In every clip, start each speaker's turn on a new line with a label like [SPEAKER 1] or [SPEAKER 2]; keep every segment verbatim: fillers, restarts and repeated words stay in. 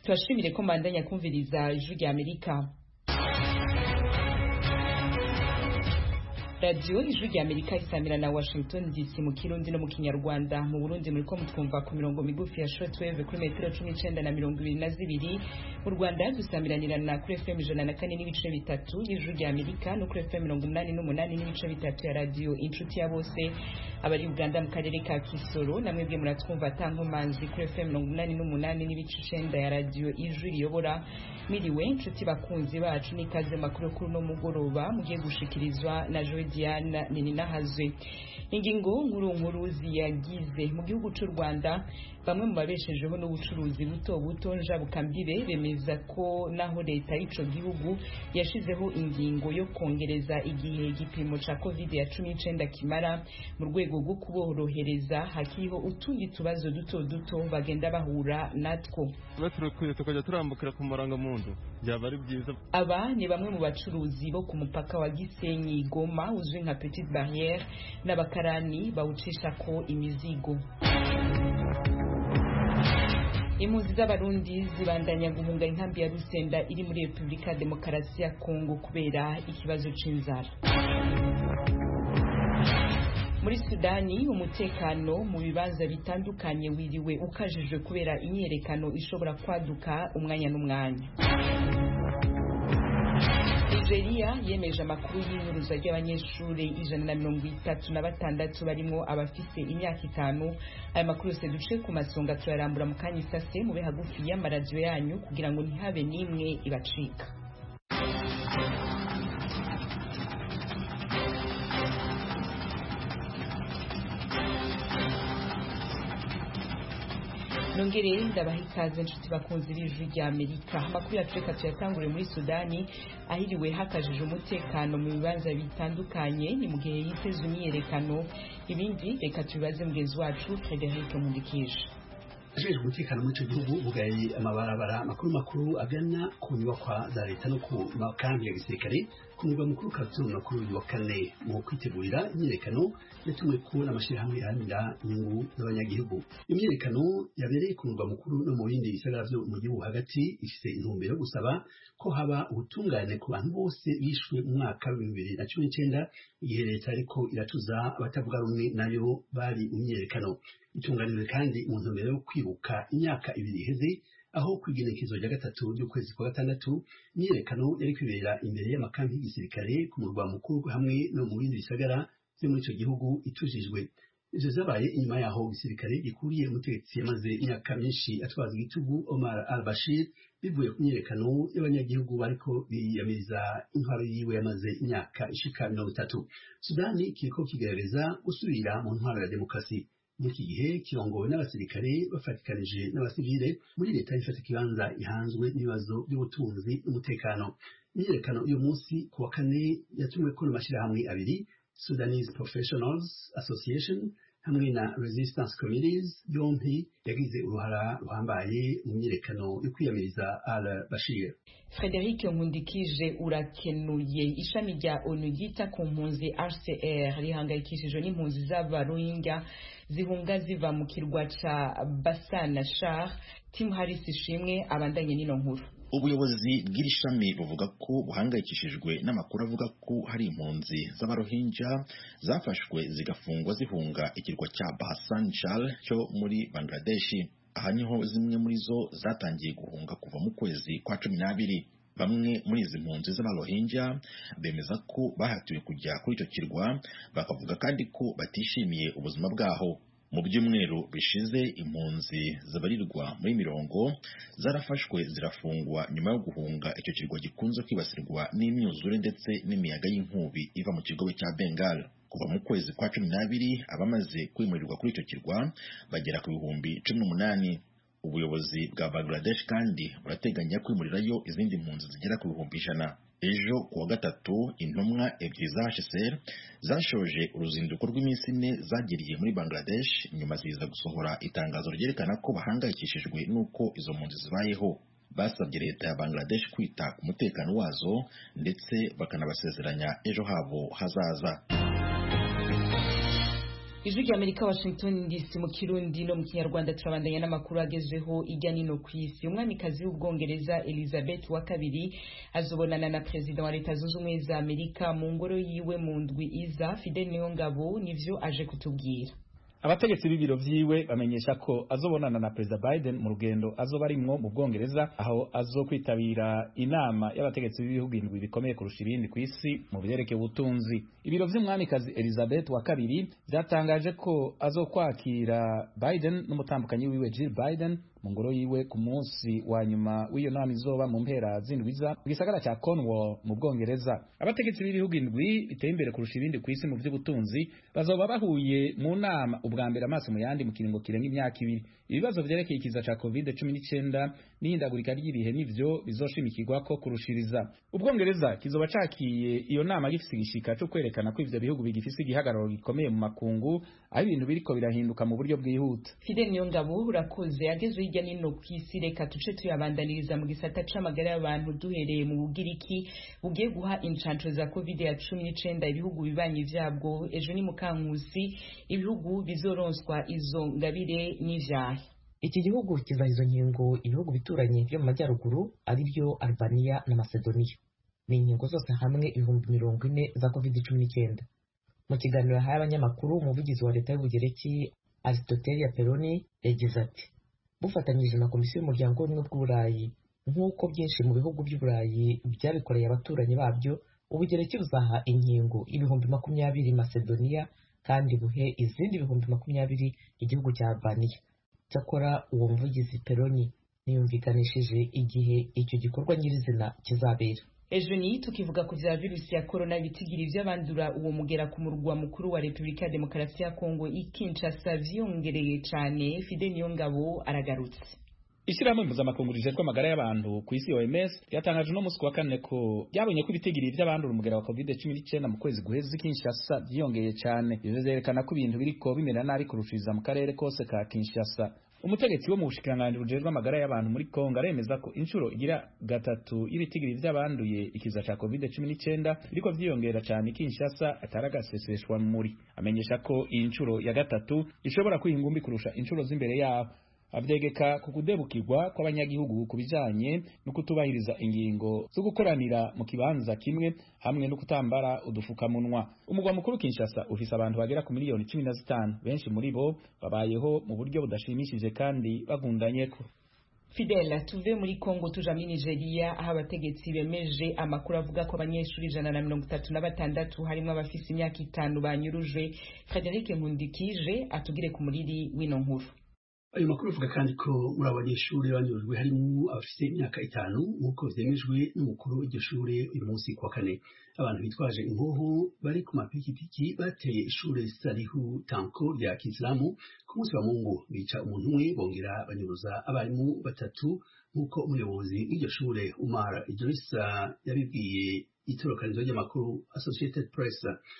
[SPEAKER 1] Twashimire ko mbandanya kumviriza ijwi rya Amerika. Radio ijwi rya Amerika isamira na Washington D C mu Kirundi no mu Kinyarwanda. Mu Burundi muriko mutwumva ku mirongo migufi ya shortwave kuri metero cumi n'icenda na mirongo ibiri na zibiri. Mu Rwanda dusamiranirana kuri F M ijana na kane n'ibice bitatu y'ijwi rya Amerika no kuri F M mirongo umunani n'umunani n'ibice bitatu ya radio Inshuti ya Bose. Abari Uganda mu karere ka Kisoro namwe bwe muratwumva tankomanzi kuri F M mirongo umunani n'umunani n'ibice icenda ya radio Ijwi riyobora. Miriwe inshuti bakunzi bacu n'ikaze makuru kuri no mugoroba mugiye gushikirizwa na Joy Diana Nininahazwe. Ingingo nkuru nkuru ziyagize mu gihugu cy'u Rwanda bamwe mu babeshejeho n'ubucuruzi buto buto njabukambire bemeza ko naho leta y'ico gihugu yashizeho ingingo yo kongereza igihe igipimo ca covid cumi n'icenda kimara mu rwego rwo kuborohereza hakiho utundi tubazo duto duto bagenda bahura natwo.
[SPEAKER 2] Baturukwiye tukajya turambukira ku maranga muntu byaba ari byiza.
[SPEAKER 1] Aba ni bamwe mu bacuruzi bo ku mupaka wa Gisenyi Goma uzwi nka Petite Barrière n'abakarani bawucisha ko imizigo. Impunzi z'abarundi zibandanya guhunga inkambi ya Rusenda iri muri Republika Demokarasi ya Kongo kubera ikibazo c'inzara. Muri Sudani umutekano mu bibanza bitandukanye wiriwe ukajijwe kubera imyerekano ishobora kwaduka umwanya n'umwanya. Nigeria yemeje amakuru y'inyuruza ry'abanyeshuri ijana na mirongo itatu na batandatu barimo abafise imyaka itanu. Aya makuru yose duce ku masonga turarambura mu kanya isase mube hagufi y'amaradiyo yanyu kugira ngo ntihabe n'imwe ibacika. Nongere ndabaha ikaze inshuti bakunzi b'ijwi rya Amerika. Amakuru yacu reka tuyatangure muri Sudani ahiriwe hakajije umutekano mu bibanza bitandukanye ni mu gihe yitezwe imyiyerekano. Ibindi reka tubibaze mugenzi wacu Frederic Mundikije.
[SPEAKER 3] Ajejwe umutekano muri ico gihugu bugaye amabarabara makuru makuru agana ku nyubakwa za leta no ku makambi ya gisirikare ku murwa mukuru Khartoum no kuri uyu wa kane mu kwitegurira imyiyerekano yatumwe ko n'amashirahamwe yaharanira inyungu z'abanyagihugu. Imyiyerekano yabereye ku murwa mukuru no mu bindi bisagara vyo mu gihugu hagati ifise intumbero yo gusaba ko haba ubutungane ku bantu bose bishwe mu mwaka wa bibiri na cumi n'icenda igihe leta ariko iratuza abatavuga rumwe nayo bari mu myiyerekano. Itunganijwe kandi mu ntumbero yo kwibuka imyaka ibiri iheze aho kwigenekezo rya gatatu ry'ukwezi kwa gatandatu imyiyerekano yari kwibera imbere y'amakambi y'igisirikare ku murwa mukuru hamwe no mu bindi bisagara vyo muri ico gihugu itujijwe. Ivyo vyabaye inyuma yaho igisirikare gikuriye umutegetsi yamaze imyaka myinshi atwaza igitugu Omar al-Bashir bivuye ku myiyerekano y'abanyagihugu bariko biyamiriza intwaro yiwe yamaze imyaka ishika mirongo itatu. Sudani kiriko kigerageza gusubira mu ntwaro ya demokarasi. Muri iki gihe kirongowe n'abasirikare bafatikanije n'abasivile muri leta ifata ikibanza ihanzwe n'ibibazo by'ubutunzi n'umutekano. Imyiyerekano uyu munsi ku wa kane yatumweko n'amashirahamwe abiri, Sudanese Professionals Association hamwe na Resistance Committees, yompi yagize uruhara ruhambaye mu myiyerekano yo kwiyamiriza al-Bashir.
[SPEAKER 1] Frederic Nkundikije urakenuye. Ishami rya ONU ryita ku mpunzi H C R rihangayikishijwe n'impunzi z'abaruhinga zihunga ziva mu kirwa ca Basana Shar. Tim Harris ishimwe abandanye n'ino nkuru.
[SPEAKER 4] Ubuyobozi bw'iri shami buvuga ko buhangayikishijwe n'amakuru avuga ko hari impunzi z'abarohinja zafashwe zigafungwa zihunga ikirwa cya Bhasan Char cyo muri Bangladesh. Aha niho zimwe muri zo zatangiye guhunga kuva mu kwezi kwa cumi n'abiri. Bamwe muri izi mpunzi z'abarohinja bemeza ko bahatiwe kujya kuri icyo kirwa, bakavuga kandi ko batishimiye ubuzima bwaho. Mu byumweru bishize impunzi zabarirwa muri mirongo zarafashwe zirafungwa nyuma yo guhunga icyo kirwa gikunze kwibasirwa n'imyuzure ndetse n'imiyaga y'inkubi iva mu kigobe cya Bengal. Kuva mu kwezi kwa cumi n'abiri abamaze kwimurirwa kuri icyo kirwa bagera ku bihumbi cumi n'umunani. Ubuyobozi bwa Bangladesh kandi burateganya kwimurirayo izindi mpunzi zigera ku bihumbi ijana. Ejo kuwa gatatu intumwa ebyiri za H C R zashoje uruzinduko rw'iminsi ine zagiriye muri Bangladesh, nyuma ziza gusohora itangazo ryerekana ko bahangayikishijwe n'uko izo mpunzi zibayeho. Basabye leta ya Bangladesh kwita ku mutekano wazo ndetse bakanabasezeranya ejo habo hazaza.
[SPEAKER 1] Ijwi rya Amerika Washington D C mu Kirundi no mu Kinyarwanda turabandanya n'amakuru agezweho ijya nino ku isi. Umwamikazi w'Ubwongereza Elizabeth wa kabiri azobonana na Perezida wa Leta Zunze Ubumwe za Amerika mu ngoro yiwe mu ndwi iza. Fidel Niyongabo nivyo aje kutubwira.
[SPEAKER 5] Abategetsi b'ibiro vyiwe bamenyesha ko azobonana na Perezida Biden mu rugendo azoba arimwo mu Bwongereza, aho azokwitabira inama y'abategetsi b'ibihugu indwi bikomeye kurusha ibindi ku isi mu vyerekeye ubutunzi. Ibiro vy'umwamikazi Elizabeth wa kabiri vyatangaje ko azokwakira Biden n'umutambukanyi wiwe Jill Biden mu ngoro yiwe ku munsi wa nyuma w'iyo nama izoba mu mpera z'indwiza mu gisagara ca Cornwall mu Bwongereza. Abategetsi b'ibihugu indwi biteye imbere kurusha ibindi ku isi mu vy'ubutunzi bazoba bahuye mu nama ubwa mbere amaso mu yandi mu kiringo kirenga imyaka ibiri. Ibibazo vyerekeye ikiza ca covid cumi n'icenda n'ihindagurika ry'ibihe nivyo bizoshimikirwa ko kurushiriza. Ubwongereza kizoba cakiye iyo nama gifise igishika cyo kwerekana ko ivyo bihugu bigifise igihagararo gikomeye mu makungu, aho ibintu biriko birahinduka mu buryo bwihuta.
[SPEAKER 1] Fidel Niyongabo urakoze. Ageze hirya nino ku isi, reka tuce tuyabandaniriza mu gisata c'amagara y'abantu duhereye mu Bugiriki bugiye guha incanco za covid cumi n'icenda ibihugu bibanyi vyabwo. Ejo ni Mukankusi ibihugu bizoronswa izo ngabire n'ivyaha.
[SPEAKER 6] Iki gihugu kizaha izo nkingo ibihugu bituranye byo mu majyaruguru ari byo Albania na Macedonia. Ni inkingo zose hamwe ibihumbi mirongo ine za covid cumi n'icyenda. Mu kiganiro yahaye abanyamakuru, umuvugizi wa leta y'Ubugereki Aristotelia Peroni yagize ati: bufatanyije na komisiyo y'umuryango w'ubumwe bw'Uburayi nk'uko byinshi mu bihugu by'Uburayi byabikoreye abaturanyi babyo, Ubugereki buzaha inkingo ibihumbi makumyabiri Macedonia kandi buhe izindi ibihumbi makumyabiri igihugu cya Albania. Cyakora uwo muvugizi Peroni niyumvikanishije igihe icyo gikorwa nyirizina kizabera.
[SPEAKER 1] Ejo ni tukivuga ku vya virusi ya corona bitigiri vy'abandura uwo mugera ku murwa mukuru wa Republika ya Demokarasi ya Kongo ikinshasa vyongereye cane. Fidel Niyongabo aragarutse.
[SPEAKER 5] Ishirahamwe mpuzamakungu rijejwe amagara y'abantu ku isi O M S yatangaje no musi wa kane ko byabonye ko ibitigiri vy'abandura umugera wa covid cumi n'icenda mu kwezi guheze Kinshasa vyiyongeye cyane. Ivyo vyerekana ko ibintu biriko bimera nabi kurushiriza mu karere kose ka Kinshasa. Umutegetsi wo mu bushikiranganji bujejwe amagara y'abantu muri Kongo aremeza ko inshuro igira gatatu ibitigiri vy'abanduye ikiza ca covid cumi n'icenda biriko vyiyongera cyane Kinshasa ataragaseseshwa muri. Amenyesha ko iyi nshuro ya gatatu ishobora kwihingumbi kurusha inshuro z'imbere yaho. Avyegeka ku kudebukirwa kw'abanyagihugu kubijanye no kutubahiriza ingingo zo gukoranira mu kibanza kimwe hamwe no kutambara udufukamunwa. Umugwa mukuru Kinshasa ufise abantu bagera ku miliyoni cumi na zitanu, benshi muri bo babayeho mu buryo budashimishije kandi bagundanyeko.
[SPEAKER 1] Fidel, tuve muri Kongo tuja muri Nigeria aho abategetsi bemeje amakuru avuga ko abanyeshuri ijana na mirongo itatu na batandatu harimo abafise imyaka itanu banyurujwe. Frederic Nkundikije atugire ku muriri w'ino nkuru.
[SPEAKER 3] Ayo makuru avuga kandi ko muri abanyeshuri banyurujwe harimo abafite imyaka itanu nk'uko vyemejwe n'umukuru w'iryo shure uyu munsi kwa kane. Abantu bitwaje inkoho bari ku mapikipiki bateye ishure Salihu Tanko rya Kisilamu ku munsi wa Mungu, bica umuntu umwe bongera banyuruza abarimu batatu nk'uko umuyobozi w'iryo shure Umar Idrissa yabibwiye itorokanizo ry'amakuru Associated Press.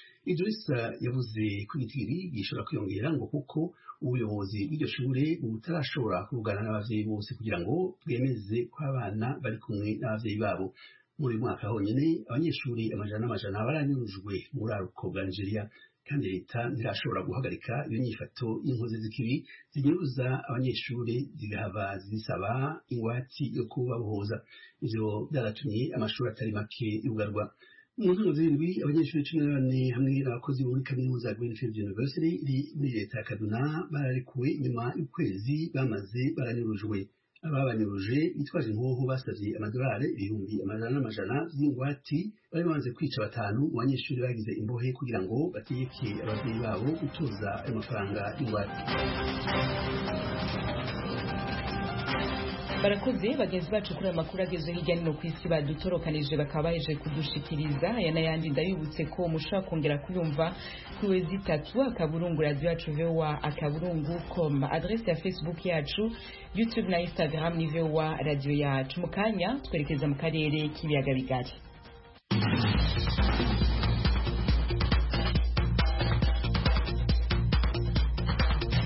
[SPEAKER 3] Idrissa yavuze ko igitigiri gishobora kwiyongera ngo kuko ubuyobozi bw'iryo shure butarashobora kuvugana n'abavyeyi bose kugira ngo bwemeze ko abana bari kumwe n'abavyeyi babo. Muri mwaka honyene abanyeshuri amajana n'amajana baranyurujwe muri aruko bwa Nigeria, kandi leta ntirashobora guhagarika iyo nyifato y'inkozi z'ikibi zinyuruza abanyeshuri zigahava zisaba ingwati yo kubabohoza. Ivyo byaratumye amashuri atari make yugarwa. Mu nshuro zirindwi abanyeshuri cumi na bane hamwe n'abakozi bo muri kaminuza ya Greenfield University iri muri leta ya Kaduna bararekuwe nyuma y'ukwezi bamaze baranyurujwe. Ababanyuruje bitwaje inkoho basavye amadolari ibihumbi amajana n'amajana vy'ingwati bari bamaze kwica batanu mu banyeshuri bagize imbohe kugira ngo bategeke abavyeyi babo gutoza ayo mafaranga y'ingwati.
[SPEAKER 1] Barakoze bagenzi bacu kuri amakuru ageze hirya no ku isi badutorokanije bakaba baje kudushikiriza. Aya n'ayandi ndabibutse ko mushobora kongera kuyumva kuri zitatu akaburungu radio yacu V O A akaburungu com, adresse ya Facebook yacu, YouTube na Instagram ni V O A radio yacu. Mukanya twerekeza mu karere k'ibiyaga bigari.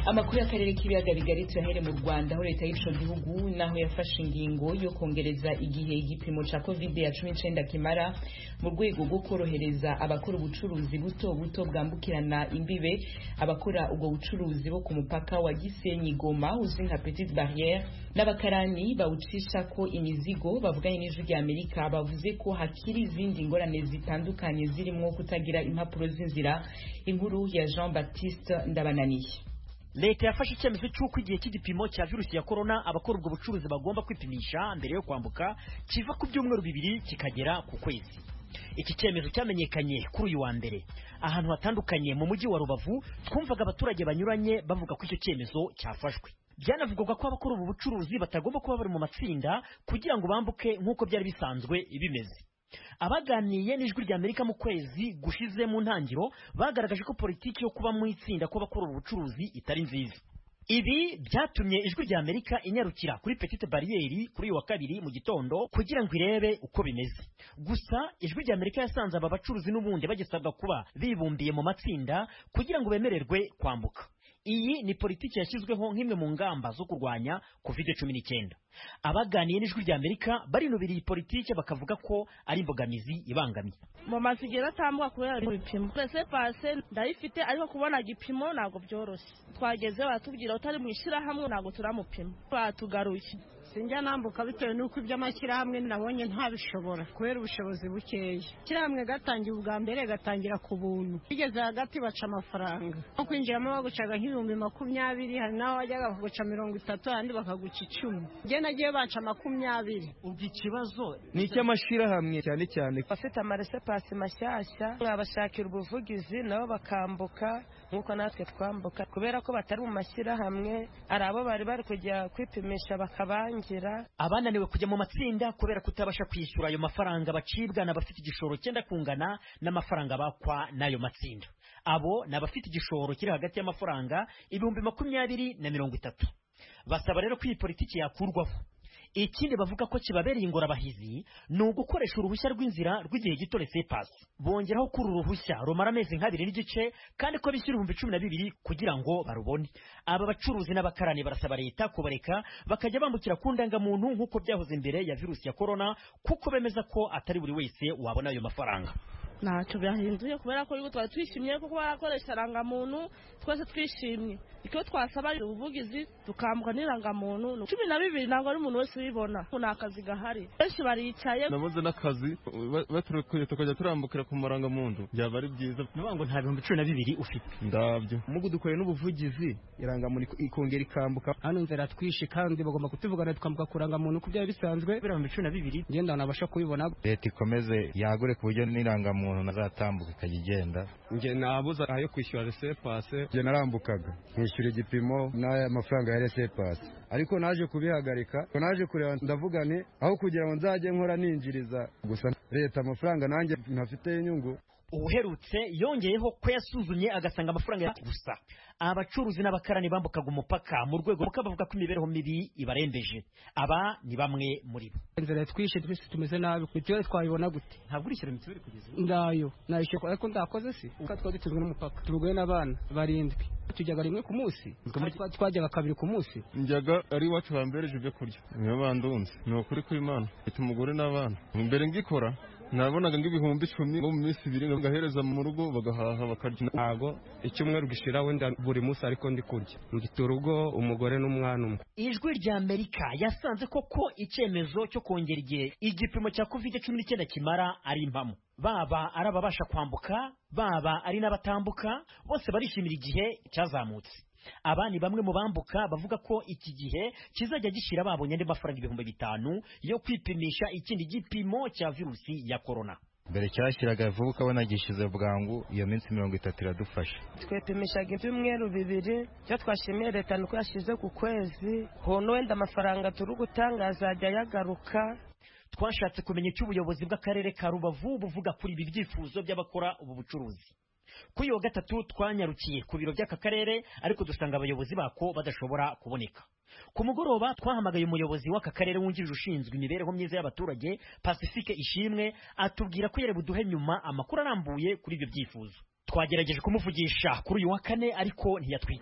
[SPEAKER 1] Amakuru y'akarere k'ibiyaga bigari tuyahere mu Rwanda aho leta y'ico gihugu naho yafashe ingingo yo kongereza igihe igipimo ca covid cumi n'icenda kimara mu rwego rwo korohereza abakora ubucuruzi buto buto bwambukirana imbibe abakora ubwo bucuruzi bo ku mupaka wa Gisenyi Goma uzwi nka Petite Barrière n'abakarani bawucisha ko imizigo bavuganye n'ijwi rya Amerika bavuze ko hakiri izindi ngorane zitandukanye zirimo kutagira impapuro z'inzira. Inkuru ya Jean Baptiste Ndabananiye.
[SPEAKER 7] Leta yafashe icyemezo cy'uko igihe cy'igipimo cya virusi ya corona abakora ubwo bucuruzi bagomba kwipimisha mbere yo kwambuka kiva ku byumweru bibiri kikagera ku kwezi. Iki cyemezo cyamenyekanye kuri uyu wa mbere ahantu hatandukanye mu mujyi wa Rubavu. Twumvaga abaturage banyuranye bavuga ko icyo cyemezo cyafashwe. Byanavugwaga ko abakora ubu bucuruzi batagomba kuba bari mu matsinda kugira ngo bambuke nk'uko byari bisanzwe bimeze. Abaganiye n'ijwi rya Amerika mu kwezi gushize mu ntangiro bagaragaje ko politiki yo kuba mu itsinda ko bakora ubu bucuruzi itari nziza. Ibi byatumye ijwi rya Amerika inyarukira kuri Petite Barrière kuri wa kabiri mu gitondo kugira ngo irebe uko bimeze. Gusa ijwi rya Amerika yasanze aba bacuruzi n'ubundi bagisabwa kuba bibumbiye mu matsinda kugira ngo bemererwe kwambuka. Iyi ni politiki yashyizweho nk'imwe mu ngamba zo kurwanya covid cumi n'icyenda. Abaganiye n'ijwi rya Amerika barinubiriye politiki bakavuga ko ari imbogamizi ibangamiye.
[SPEAKER 8] Mu masigera tambuka kubera ibipimo. Presse passe ndayifite ariko kubona gipimo nago byoroshye. Twageze batubwira utari mu ishira hamwe nago turamupima. Batugaruye.
[SPEAKER 9] Sinjya nambuka bitewe nuko iby'amashyira hamwe nabonye ntabishobora kubera ubushobozi bukeya. Kiramwe gatangiye ubwa mbere gatangira ku buntu. Bigeze hagati baca amafaranga. No kwinjiramo bagucaga nk'ibihumbi makumyabiri hari naho wajyaga bakaguca mirongo itatu andi bakaguca icumi. Nge nagiye baca makumyabiri.
[SPEAKER 7] Ubwo ikibazo
[SPEAKER 10] ni icy'amashira hamwe cyane cyane.
[SPEAKER 11] Bafite amarese pasi mashyashya babashakira ubuvugizi nabo bakambuka nkuko natwe twambuka kubera ko batari mu mashyira hamwe ari abo bari bari kujya kwipimisha bakabangira.
[SPEAKER 7] Abananiwe kujya mu matsinda kubera kutabasha kwishyura ayo mafaranga bacibwa n'abafite igishoro cyenda kungana n'amafaranga bakwa n'ayo matsinda. Abo n'abafite igishoro kiri hagati y'amafaranga ibihumbi makumyabiri na mirongo itatu. Basaba rero ko iyi politiki yakurwaho. Ikindi bavuga ko kibabereye ingorabahizi ni ugukoresha uruhushya rw'inzira rw'igihe gito laissez-passer. Bongeraho kuri uruhushya rumara amezi nk'abiri n'igice kandi ko bishyura ibihumbi cumi na bibiri kugira ngo barubone. Aba bacuruzi n'abakarani barasaba leta kubareka bakajya bambukira ku ndangamuntu nk'uko byahoze imbere ya virusi ya corona kuko bemeza ko atari buri wese wabona ayo mafaranga.
[SPEAKER 8] Ntacyo byahinduye kubera ko yuko twari twishimye kuko barakoresha irangamuntu twese twishimye. Icyo twasaba ubuvugizi tukambuka n'irangamuntu cumi na bibiri ntabwo ari umuntu wese ubibona. Kuna akazi gahari benshi baricaye
[SPEAKER 2] nabuze n'akazi baturukuye tukajya turambukira ku marangamuntu byaba ari byiza.
[SPEAKER 7] Niba ngo nta bihumbi cumi na bibiri ufite
[SPEAKER 2] ndabyo
[SPEAKER 10] mugu dukoreye n'ubuvugizi irangamuntu ikongera ikambuka hano nzera twishe kandi bagomba kutuvugana tukambuka kurangamuntu ku byari bisanzwe
[SPEAKER 7] ibihumbi cumi na bibiri
[SPEAKER 10] ngenda nabasha kubibona.
[SPEAKER 12] Leta ikomeze yagure ku buryo n'irangamuntu umuntu nazatambuka ikagenda.
[SPEAKER 2] Nge nabuza ayo kwishyura laissez-passer.
[SPEAKER 12] Nge narambukaga nkishyura igipimo n'aya mafaranga ya laissez-passer ariko naje kubihagarika ko naje kureba ndavuga nti aho kugira ngo nzajye nkora ninjiriza gusa leta amafaranga nanjye ntafite inyungu.
[SPEAKER 7] Uherutse yongeyeho ko yasuzumye agasanga amafaranga ya gusa. Abacuruzi n'abakarani bambukaga umupaka mu rwego rwo bavuga ko imibereho mibi ibarembeje. Aba ni bamwe muri bo.
[SPEAKER 10] Inzira twishe twese tumeze nabi kwitwe twayibona gute?
[SPEAKER 7] Ntabwo urishyira mituweli kugeza
[SPEAKER 10] ndayo nayishe ko ariko ndakoze si uko twadutuzwe n'umupaka turugoye n'abana barindwi tujyaga rimwe ku munsi twajyaga kabiri ku munsi.
[SPEAKER 2] Njyaga ari wacu bambereje ibyo kurya niyo bandunze ni ukuri kw'Imana ita umugore n'abana imbere ngikora nabonaga ng'ibihumbi icumi mu minsi ibiri ngahereza mu rugo bagahaha bakarya.
[SPEAKER 10] Ntago icyumweru gishira wenda buri munsi ariko ndi kurya ngita urugo umugore n'umwana umwe.
[SPEAKER 7] Ijwi rya Amerika yasanze koko icyemezo cyo kongera igihe igipimo cya covid cumi n'icyenda kimara ari impamo. Baba ari ababasha kwambuka baba ari n'abatambuka bose barishimira igihe cyazamutse. Aba ni bamwe mu bambuka bavuga ko iki gihe kizajya gishira babonye andi mafaranga ibihumbi bitanu yo kwipimisha ikindi gipimo cya virusi ya corona.
[SPEAKER 12] Mbere cyashyiraga vuba ukabona gishize bwangu iyo minsi mirongo itatu iradufasha.
[SPEAKER 11] Twepimishaga ibyumweru bibiri cyo twashimiye leta nuko yashize ku kwezi hono wenda amafaranga turi gutanga azajya yagaruka.
[SPEAKER 7] Twashatse kumenya icyo ubuyobozi bw'akarere ka Rubavu buvuga kuri ibi byifuzo by'abakora ubu bucuruzi. Kuri yo gatatu twanyarukiye ku biro by'aka karere ariko dusanga abayobozi bako badashobora kuboneka. Ku mugoroba twahamagaye umuyobozi w'aka karere wungirije ushinzwe imibereho myiza y'abaturage Pacifique Ishimwe atubwira ko yari buduhe nyuma amakuru arambuye kuri ibyo byifuzo. Twagerageje kumuvugisha kuri uyu wa kane ariko ntiyatwitaba.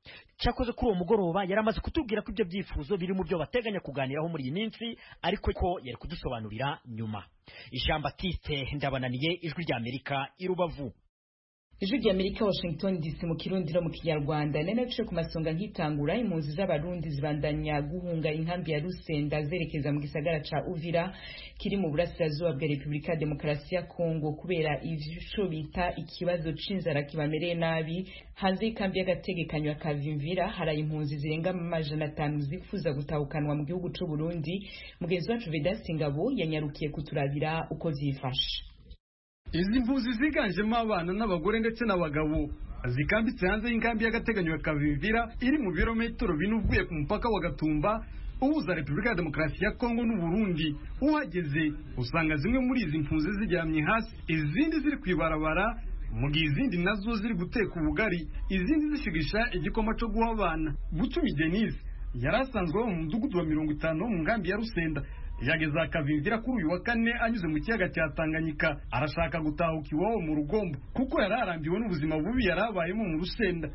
[SPEAKER 7] cyakoze kuri uwo mugoroba yari amaze kutubwira ko ibyo byifuzo biri mu byo bateganya kuganiraho muri iyi minsi ariko ko yari kudusobanurira nyuma. Jean Baptiste Ndabananiye, Ijwi ry'Amerika, i Rubavu.
[SPEAKER 1] Ijwi ry'Amerika, Washington D C, mu Kirundi no mu Kinyarwanda. Nene bice ku masonga nkitangura, impunzi z'abarundi zibandanya guhunga inkambi ya Rusenda zerekeza mu gisagara ca Uvira kiri mu burasirazuba bwa Repubulika ya Demokarasi ya Kongo kubera ivyo bita ikibazo c'inzara kibamereye nabi. Hanze y'ikambi y'agategekanyo ya Kavimvira hari impunzi zirenga amajana atanu zifuza gutahukanwa mu gihugu c'u Burundi. Mugenzi wacu Vedaste Ngabo yanyarukiye kuturabira uko zifashe.
[SPEAKER 13] Izi mpunzi ziganjemo abana n'abagore ndetse n'abagabo zikambitse hanze y'inkambi y'agateganyo ya Kavimvira iri mu birometero bine uvuye ku mupaka wa Gatumba uhuza Repubulika ya Demokarasi ya Kongo n'u Burundi. Uhageze usanga zimwe muri izi mpunzi ziryamye hasi, izindi ziri kwibarabara, mu gihe izindi nazo ziri guteka ubugari, izindi zishigisha igikoma cyo guha abana. Bucumi Denise yarasanzwe mu mudugudu wa mirongo itanu mu nkambi ya Rusenda. Yageze Kavimvira kuri uyu wa kane anyuze mu kiyaga cya Tanganyika, arashaka gutahuka iwabo mu Rugombo kuko yararambiwe n'ubuzima bubi yarabayemo mu Rusenda.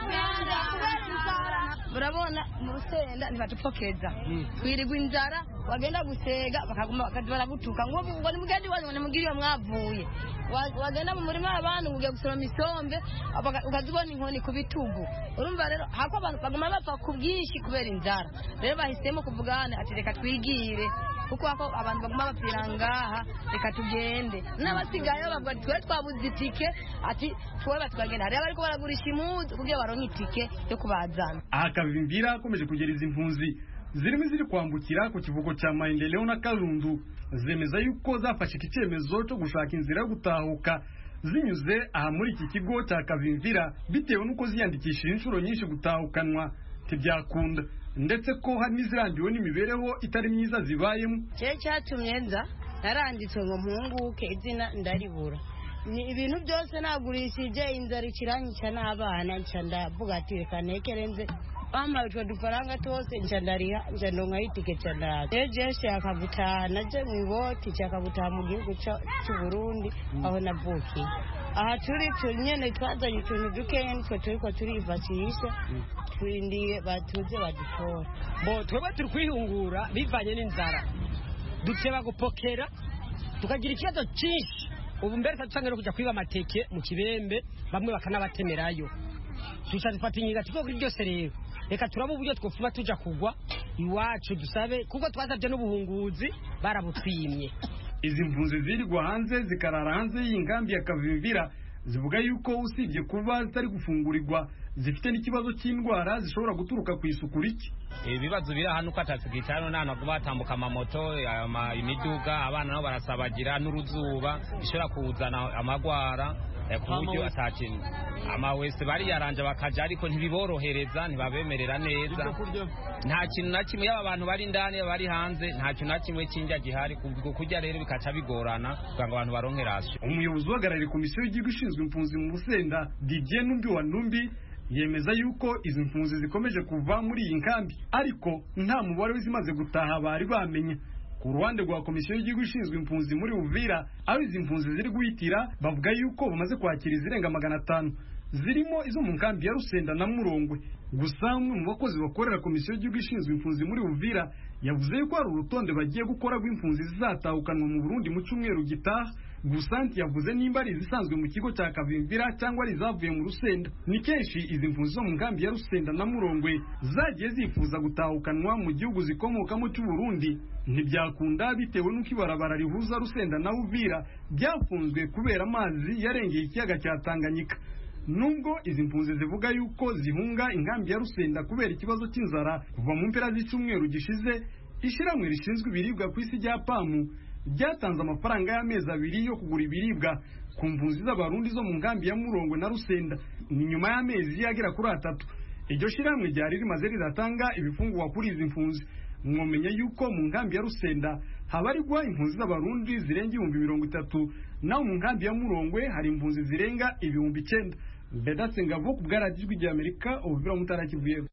[SPEAKER 14] Urabona mu Rusenda ntibatupfokeza, twirigwa inzara, wagenda gusega bakaguma bakadubara gutuka ngo ngo ni mugende wanyu mugiriye mwavuye, wagenda mu murima abantu ugiye gusoroma isombe ukazibona inkoni ku bitugu. Urumva rero hako abantu baguma bapfa ku bwinshi kubera inzara. Rero bahisemo kuvugana ati reka twigire kuko hako abantu baguma bapfira ngaha, reka tugende. N'abasigaye bavuga twe twabuze itike ati twe batwagenda. Rero bariko baragurisha imuzi kugira baronke itike yo kubazana.
[SPEAKER 13] Aha Kavimvira akomeje kugereza impunzi zirimo ziri kwambukira ku kivugo cya Maendeleo na Karundu, zemeza yuko zafashe icyemezo cyo gushaka inzira yo gutahuka zinyuze aha muri iki kigo cya Kavimvira bitewe nuko ziyandikishije inshuro nyinshi gutahukanwa tibyakunda, ndetse ko hari n'izirambiwe n'imibereho itari myiza zibayemo.
[SPEAKER 14] Cye cyatumye nza naranditswe ngo mpunguke izina ndaribura, ni ibintu byose nagurishije, inzara ikiranyica n'abana, nca ndavuga ati reka nekerenze bamaye utwo dufaranga twose nca ndariha nca ndonka itike ca ndaza. Eje nshaka gutaha naje mw'iboti nshaka gutaha mu gihugu cy'u Burundi aho navukiye. Aha turi turi nyene twazanye utuntu dukeya nitwe turiko turifashisha twindiye batuze badutora.
[SPEAKER 10] Bo twebwe turi kwihungura bivanye n'inzara, duteba gupokera tukagira ikibazo cyinshi. Ubu mbere tutangira no kuja kwiba amateke mu Kibembe, bamwe bakanabatemerayo. Tuca dufata inyiga tiko kuri byose rero reka turaba uburyo twofuba tuja kugwa iwacu dusabe kuko twasabye n'ubuhunguzi barabutwimye.
[SPEAKER 13] Izi mpunzi zirirwa hanze zikarara hanze y'inkambi ya Kavimvira zivuga yuko usibye kuba zitari gufungurirwa zifite n'ikibazo cy'indwara zishobora guturuka ku isuku rike.
[SPEAKER 15] Ibibazo biri hano uko atatugitano nana kuba batambuka amamoto imiduga, abana nabo barasabagira n'uruzuba bishobora kuzana amagwara ku buryo atakintu amawese bari yaranje bakaja ariko ntibiborohereza, ntibabemerera neza. Nta kintu na kimwe y'aba bantu bari ndani bari hanze, nta kintu na kimwe kinjya gihari kubwo kujya rero bikaca bigorana kugira ngo abantu baronke rasyo.
[SPEAKER 13] Umuyobozi uhagarariye komisiyo y'igihugu ishinzwe impunzi mu Busenda Didier Numbi wa Numbi yemeza yuko izi mpunzi zikomeje kuva muri iyi nkambi ariko nta mubare w'izimaze gutaha bari bamenya. Ku ruhande rwa komisiyo y'igihugu ishinzwe impunzi muri Uvira aho izi mpunzi ziri guhitira bavuga yuko bamaze kwakira izirenga magana atanu zirimo izo mu nkambi ya Rusenda na Murongwe. Gusa umwe mu bakozi bakorera komisiyo y'igihugu ishinzwe impunzi muri Uvira yavuze yuko hari urutonde bagiye gukora rw'impunzi zizatahukanwa mu Burundi mu cyumweru gitaha. Gusa yavuze nimba ari izisanzwe mu kigo cya Kavimvira cyangwa ari izavuye mu Rusenda. Ni kenshi izi mpunzi zo mu nkambi ya Rusenda na Murongwe zagiye zifuza gutahukanwa mu gihugu zikomokamo cy'u Burundi, ntibyakunda bitewe n'uko ibarabara rihuza Rusenda na Uvira byafunzwe kubera amazi yarengeye ikiyaga cya Tanganyika. Nubwo izi mpunzi zivuga yuko zihunga inkambi ya Rusenda kubera ikibazo cy'inzara, kuva mu mpera z'icyumweru gishize ishiramwe rishinzwe ibiribwa ku isi rya Pamu byatanze amafaranga y'amezi abiri yo kugura ibiribwa ku mpunzi z'abarundi zo mu nkambi ya Murongwe na Rusenda. Ni nyuma y'amezi yagera kuri atatu iryo shiramwe ryari rimaze riratanga ibifungurwa kuri izi mpunzi. Mwomenye yuko mu nkambi ya Rusenda habarirwa impunzi z'abarundi zirenga ibihumbi mirongo itatu, naho mu nkambi ya Murongwe hari impunzi zirenga ibihumbi icyenda. Vedaste Ngabo ku bwaragijwe rya Amerika Uvira Mutara Kivuye.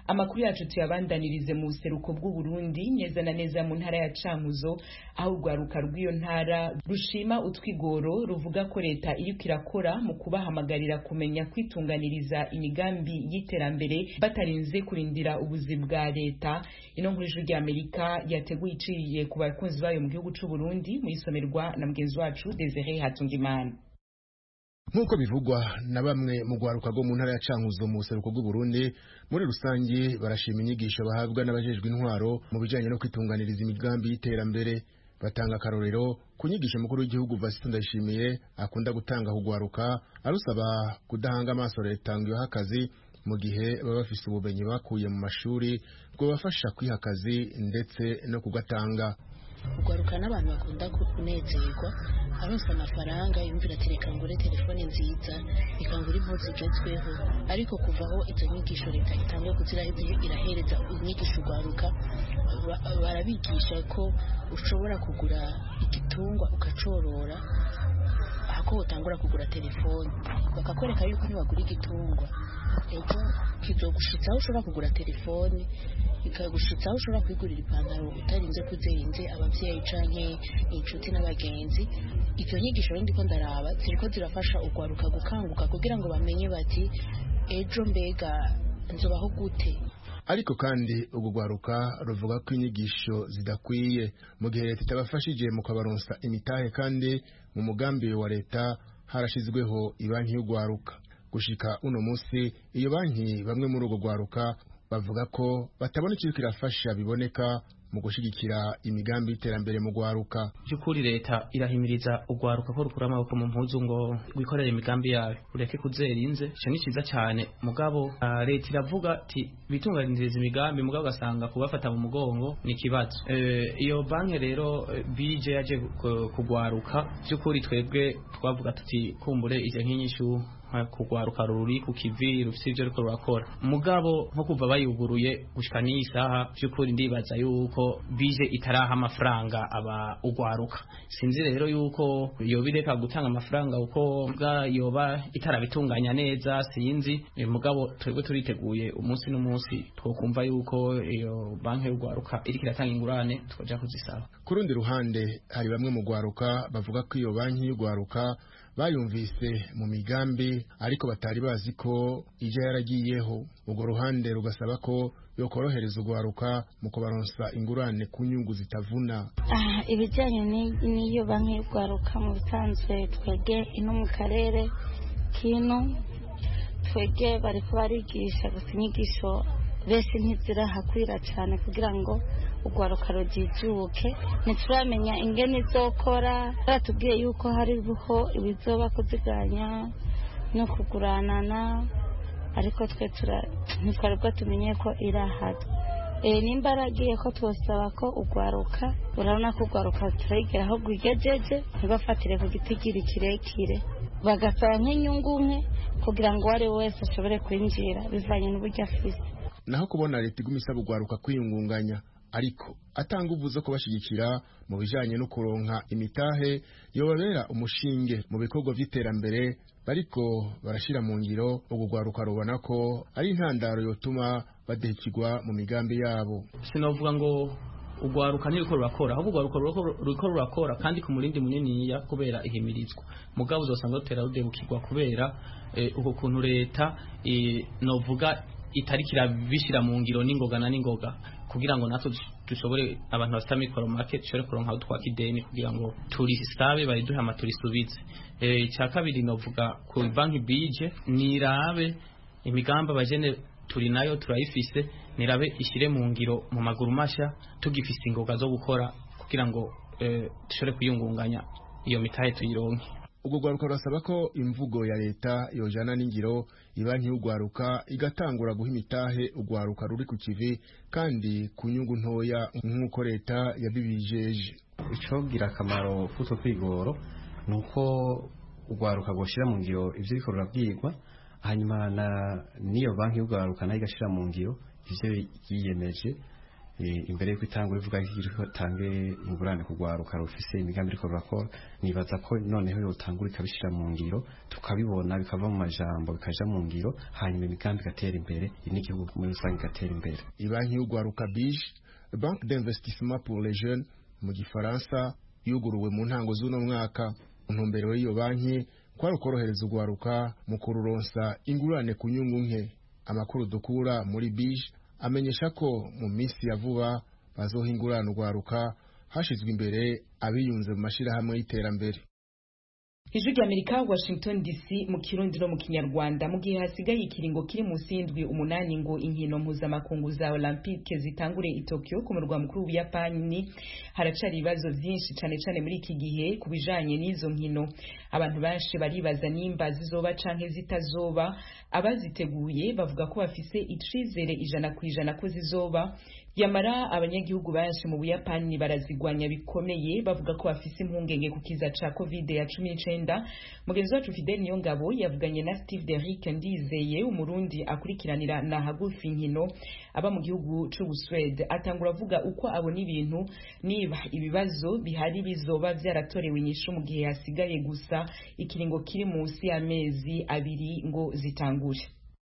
[SPEAKER 1] amakuru yacu tuyabandanirize mu buseruko bw'u Burundi neza na neza mu ntara ya Cankuzo aho urwaruka rw'iyo ntara rushima utwigoro ruvuga ko leta iriko irakora mu kubahamagarira kumenya kwitunganiriza imigambi y'iterambere batarinze kurindira ubuzi bwa leta. Ino nkuru y'ijwi ry'Amerika yateguye iciriye ku bakunzi bayo mu gihugu c'u Burundi mu isomerwa na mugenzi wacu Desire Hatungimana.
[SPEAKER 16] Nkuko bivugwa na bamwe mu gwaruka rwo mu ntara ya Cankuzo mu buseruko bw'u Burundi muri rusangi barashima inyigisho bahabwa n'abajejwe intwaro mu bijanye no kwitunganiriza imigambi y'iterambere. Batanga karorero kunyigisha mukuru w'igihugu Vasito Ndayishimiye akunda gutanga kugwaruka arusaba kudahanga amaso leta ngo akazi mu gihe baba bafise ubumenyi bakuye mu mashuri bwo bafasha kwiha akazi ndetse no kugatanga.
[SPEAKER 17] Ugwaruka n'abantu bakunda kunezerwa aronse amafaranga yumvira atereka ngure telefone nziza ikangura impuzu igezweho, ariko kuvaho izo nyigisho leta itangiye kuzira irahereza inyigisho ugwaruka barabigisha ko ushobora kugura igitungwa ukacorora ako utangura kugura telefone, bakakwereka yuko ntibagura igitungwa ejo kizogushitsaho ushobora kugura telefone ikagushitsaho ushobora kwigurira ipantaro utarinze kuzerinze abavyeyi canke inshuti n'abagenzi. Ivyo nyigisho rero ndiko ndaraba ziriko zirafasha ugwaruka gukanguka kugira ngo bamenye bati ejo mbega nzobaho gute.
[SPEAKER 16] Ariko kandi ugugwaruka ruvuga ko inyigisho zidakwiye mu gihe leta itabafashije mu kabaronsa imitahe kandi mu mugambi wa leta harashizweho ibanki y'ugwaruka. Gushika uno musi iyo banki bamwe muri ugo gwaruka bavuga ko batabona ikintu kirafasha biboneka mu gushigikira imigambi y'iterambere mu gwaruka.
[SPEAKER 18] Byukuri leta irahimiriza ugwaruka ko rukura amaboko mu mpuzu ngo wikorere imigambi yawe ureke kuzerinze, cyo ni ciza cyane. Mugabo uh, leta iravuga ati bitunganiriza imigambi mugabo gasanga kubafata mu mugongo ni kibazo. E, iyo banki rero B J yaje kugwaruka byukuri twebwe twavuga tuti kumbure ije nk'inyishu kugwaruka ruri ku kivi rufite ibyo riko rurakora. Mugabo nko kuva bayuguruye gushika n'isaha byukuri ndibaza yuko bije itaraha amafaranga aba ugwaruka. Sinzi rero yuko yobireka gutanga amafaranga uko bwa yoba itarabitunganya neza sinzi. E, mugabo twebwe turiteguye umunsi n'umunsi twokumva yuko iyo banki y'ugwaruka iri kiratanga ingurane twaja kuzisaba.
[SPEAKER 16] Kurundi ruhande hari bamwe mu gwaruka bavuga ko iyo banki y'ugwaruka bayumvise mu migambi ariko batari bazi ko ije yaragiyeho. Ugo ruhande rugasaba ko yokorohereza ugwaruka mu kubaronsa ingurane ku nyungu zitavuna.
[SPEAKER 19] Ah, ibijyanye n'iyo banki y'ugwaruka mu bisanzwe twege ino mu karere kino twege bariko barigisha gusa inyigisho bese ntizirahakwira cyane kugira ngo ugwaruka rujijuke. Ntituramenya ingene izokora, baratubwiye yuko hariho ibizoba kuziganya no kuguranana, ariko twe ntitwaribwo tumenye ko irahari. E, nimba aragiye ko twosaba ko ugwaruka, urabona ko ugwaruka turayigeraho rwigejeje ntibafatire ku gitigiri kirekire, bagasaba nk'inyungu nke kugira ngo uwari wese ashobore kwinjira bivanye n'uburyo afise.
[SPEAKER 16] Naho kubona leta iguma isaba ugwaruka kwiyungunganya ariko atanga uvuze ko bashigikira mu bijanye no kuronka imitahe yobabera umushinge mu bikorwa vy'iterambere bariko barashira mu ngiro. Ugugwaruka rubona ko ari intandaro yotuma badehikirwa mu migambi yabo.
[SPEAKER 18] Sinovuga ngo ugwaruka niriko rurakora, ahubwo ugwaruka ruriko rurakora kandi ku murindi munini ya kubera ihimirizwa. Mugabo uzosanga rutera rudebukirwa kubera eh, uko kuntu leta eh, novuga itarikira bishira mu ngiro n'ingogana n'ingoga kugira ngo natwe dushobore abantu bafite mikoro market dushobore kuronka aho twakideni kugira ngo turisabe bari duha amaturisubize. Eh, cya kabiri novuga ku banki B J nirabe imigamba bajene turi nayo turayifise, nirabe ishire mu ngiro mu maguru masha tugifise ingoga zo gukora kugira ngo eh, dushobore kuyungunganya iyo mitahe tuyironke.
[SPEAKER 16] Ubwo gwaruka rusaba ko imvugo ya leta yojana n'ingiro ibanki y'ugwaruka igatangura guha imitahe ugwaruka ruri ku kivi kandi ku nyungu ntoya nk'uko leta yabibijeje.
[SPEAKER 20] Icogira akamaro kuto kwigoro nuko ugwaruka goshira mu ngiro ivyo biko rurabwirwa, hanyuma na niyo banki y'ugwaruka nayo igashira mu ngiro ivyo yiyemeje. imbere yuko itangura ivuga ko itange ingurane kugwaruka rufise imigambi iriko rurakora nibaza ko noneho yotangura ikabishira mu ngiro tukabibona bikava mu majambo bikaja mu ngiro hanyuma imigambi igatera imbere n'igihugu muri rusange igatera imbere.
[SPEAKER 16] Ibanki y'ugwaruka B I J Banque d'investissement pour les jeunes mu gifaransa yuguruwe mu ntango z'uno mwaka. Intumbero y'iyo banki kwari ukorohereza ugwaruka mu kururonsa ingurane ku nyungu nke. Amakuru dukura muri B I J amenyesha ko mu minsi ya vuba bazohingurana ugwaruka hashizwe imbere abiyunze mu mashirahamwe y'iterambere.
[SPEAKER 1] Ijwi ry'Amerika Washington D C mu Kirundi no mu Kinyarwanda. Mu gihe hasigaye ikiringo kiri munsi y'indwi umunani ngo inkino mpuzamakungu za Olympique zitangure i Tokyo ku murwa mukuru w'Ubuyapani, haracari ibibazo vyinshi cane cane muri iki gihe kubijanye n'izo nkino. Abantu benshi baribaza nimba zizoba canke zitazoba. Abaziteguye bavuga ko bafise icizere ijana ku ijana ko zizoba. Yamara abanyagihugu benshi mu Buyapani barazigwanya bikomeye bavuga ko bafise impungenge ku kiza ca covid ya cumi n'icenda. Mugenzi wacu Fidel Niyongabo yavuganye na Steve Derrick Ndizeye, umurundi akurikiranira na hagufi inkino aba mu gihugu c'u Sweden. Atangura avuga uko abona ibintu niba ibibazo bihari bizoba vyaratorewe inyishu mu gihe hasigaye gusa ikiringo kiri munsi y'amezi abiri ngo zitangure.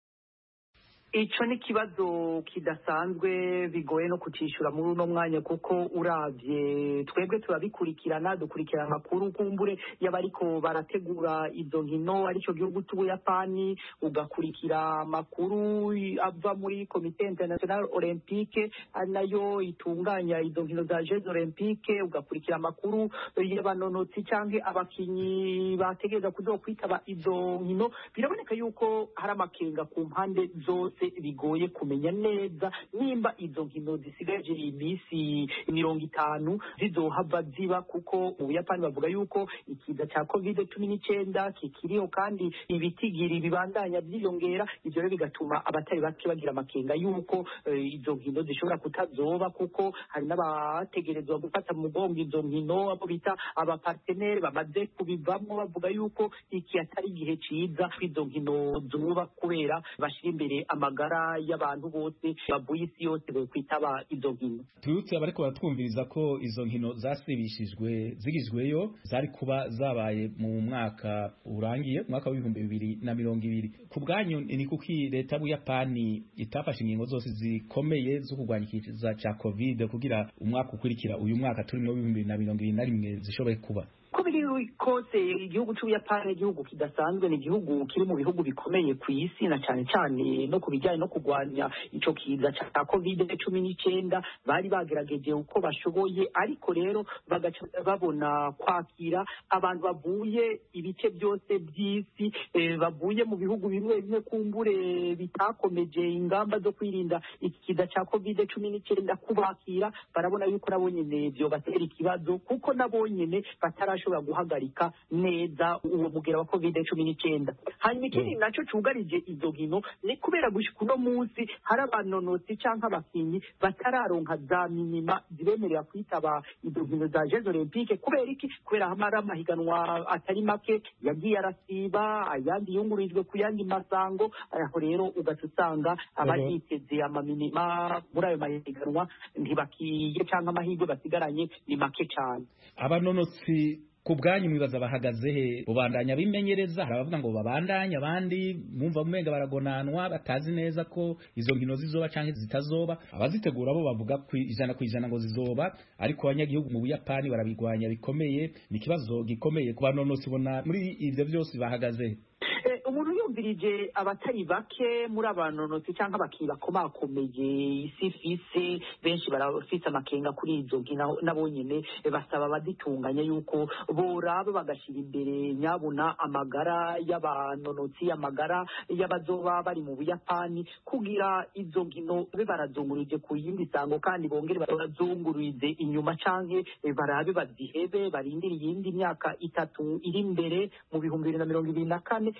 [SPEAKER 21] Ico ni kibazo kidasanzwe bigoye no kucishura muri uno mwanya kuko uravye twebwe turabikurikirana dukurikirana amakuru kumbure y'abariko barategura izo nkino arico gihugu c'Ubuyapani, ugakurikira amakuru ava muri Komite International Olympique nayo itunganya izo nkino za Jeux Olympique, ugakurikira amakuru y'abanonotsi canke abakinyi bategeza kuzokwitaba izo nkino. Biraboneka yuko hari amakenga ku mpande zose bigoye kumenya neza nimba izo nkino zisigaje iminsi mirongo itanu zizohava ziba, kuko mu Buyapani bavuga yuko ikiza ca covid cumi n'icenda kikiriho kandi ibitigiri bibandanya byiyongera. Ivyo rero bigatuma abatari bake bagira amakenga yuko uh, izo nkino zishobora kutazoba, kuko hari n'abategerezwa gufata mu mugongo izo nkino abo bita abapartenere bamaze kubivamo bavuga yuko iki atari igihe ciza izo nkino zuba kubera bashira imbere amagara y'abantu bose bavuye isi yose kwitaba izo nkino.
[SPEAKER 5] Tuyutse abariko baratwumviriza ko izo nkino zasibishijwe zigizweyo zari kuba zabaye mu mwaka urangiye mwaka w'ibihumbi bibiri na mirongo ibiri. Ku bwanyu ni kuki leta y'Ubuyapani itafashe ingingo zose zikomeye zo kurwanya ikiza ca covid kugira umwaka ukurikira uyu mwaka turi mu bihumbi bibiri na mirongo ibiri na rimwe zishoboye kuba?
[SPEAKER 21] Ko biri kose igihugu c'Ubuyapani igihugu kidasanzwe, ni igihugu kiri mu bihugu bikomeye ku isi na cyane cyane no kubijyanye no kurwanya ico kiza ca covid cumi n'icenda. Bari bagerageje uko bashoboye, ariko rero bagaca babona kwakira abantu bavuye ibice byose by'isi, eh, bavuye mu bihugu bimwe bimwe kumbure bitakomeje ingamba zo kwirinda iki kiza ca covid cumi n'icenda. Kubakira barabona yuko nabo nyene byo batera ikibazo, kuko nabo nyene batara ashobora guhagarika neza uwo mugera wa covid cumi n'icenda. Hanyuma ikindi naco cugarije izo nkino ni kubera gushika uno munsi hari abanonotsi canke abakinyi batararonka za minima zibemerera kwitaba izo nkino za Jeux Olympique. Kubera iki? Kubera hamara amahiganwa atari make yagiye arasiba, ayandi yungurijwe ku yandi masango. Aho rero ugaca usanga abagiteze amaminima muri ayo mahiganwa ntibakiye canke amahirwe basigaranye ni make cane.
[SPEAKER 5] Abanonotsi ku bwanyu mwibaza bahagaze he? Ubandanya bimenyereza, hari abavuga ngo babandanya, abandi mumva mumenga baragonanwa batazi neza ko izo nkino zizoba canke zitazoba. Abazitegura bo bavuga ku ijana ku ijana ngo zizoba, ariko abanyagihugu mu Buyapani barabigwanya bikomeye. Ni kibazo gikomeye ku banonotsi. Bona muri ivyo byose bahagaze
[SPEAKER 21] he? Umuntu yumvirije abatari bake muri abanonotsi cyangwa abakinyi bakomakomeye isi fise benshi barafise amakenga kuri izo nkino, nabo nyene basaba baditunganya yuko boraba bagashira imbere nyabuna amagara y'abanonotsi, amagara y'abazoba bari mu Buyapani, kugira izo nkino be barazungurije ku yindi sango kandi bongere barazungurize inyuma canke barabe bazihebe barindira iyindi myaka itatu iri imbere mu bihumbi bibiri na mirongo ibiri na kane. Ariko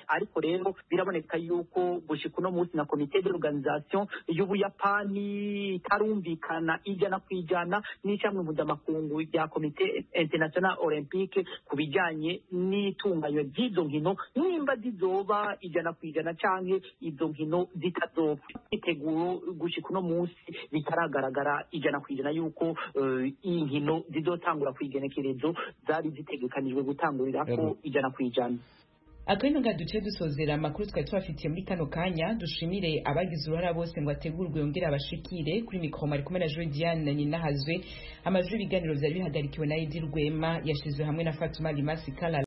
[SPEAKER 21] rero biraboneka yuko gushika uno munsi na komite d'organisation y'Ubuyapani itarumvikana ijana kwijana n'icamwe mpuzamakungu rya komite international olympique ku bijanye n'itunganywa ry'izo nkino nimba zizoba ijana kwijana canke izo nkino zitazoba. Iteguro gushika uno munsi bitaragaragara ijana kwijana yuko uh, inkino zizotangura kwigenekerezo zari zitegekanijwe gutangurira ko ijana kwijana.
[SPEAKER 1] Akwenga nga duce dusozera amakuru twari tubafitiye muri kano kanya. Dushimire abagize uruhara bose ngo ategurwe yongera abashikire. Kuri mikoro mari kumwe na Joy Diane na Nina Hazwe. Amajwi ibiganiro vyari bihagarikiwe na Edi Rwema, yashizwe hamwe na Fatuma Limasi Kala.